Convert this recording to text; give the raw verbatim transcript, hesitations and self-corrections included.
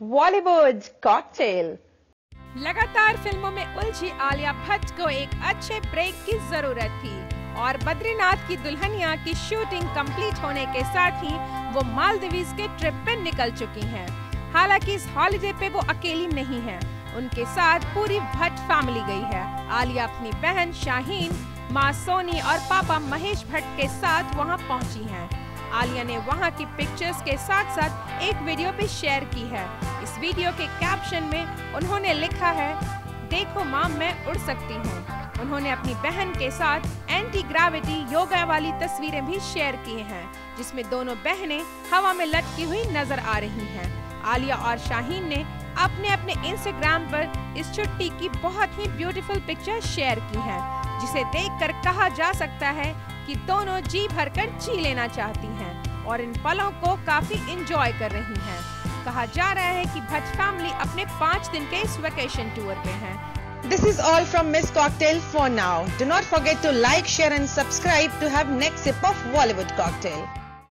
Bollywood cocktail. लगातार फिल्मों में उलझी आलिया भट्ट को एक अच्छे ब्रेक की जरूरत थी और बद्रीनाथ की दुल्हनिया की शूटिंग कंप्लीट होने के साथ ही वो मालदीव्स के ट्रिप पे निकल चुकी हैं। हालांकि इस हॉलिडे पे वो अकेली नहीं है, उनके साथ पूरी भट्ट फैमिली गई है। आलिया अपनी बहन शाहीन, माँ सोनी और पापा महेश भट्ट के साथ वहाँ पहुँची हैं। आलिया ने वहाँ की पिक्चर्स के साथ साथ एक वीडियो भी शेयर की है। इस वीडियो के कैप्शन में उन्होंने लिखा है, देखो माँ मैं उड़ सकती हूँ। उन्होंने अपनी बहन के साथ एंटी ग्रेविटी योगा वाली तस्वीरें भी शेयर की हैं, जिसमें दोनों बहनें हवा में लटकी हुई नजर आ रही हैं। आलिया और शाहीन ने अपने अपने इंस्टाग्राम पर इस छुट्टी की बहुत ही ब्यूटीफुल पिक्चर शेयर की है, जिसे देखकर कहा जा सकता है कि दोनों जी भरकर जी लेना चाहती हैं और इन पलों को काफी एंजॉय कर रही हैं। कहा जा रहा है कि भट्ट फैमिली अपने पाँच दिन के इस वेकेशन टूर पे हैं। This is all from Miss Cocktail for now. Do not forget to like, share and subscribe to have next sip of Bollywood Cocktail.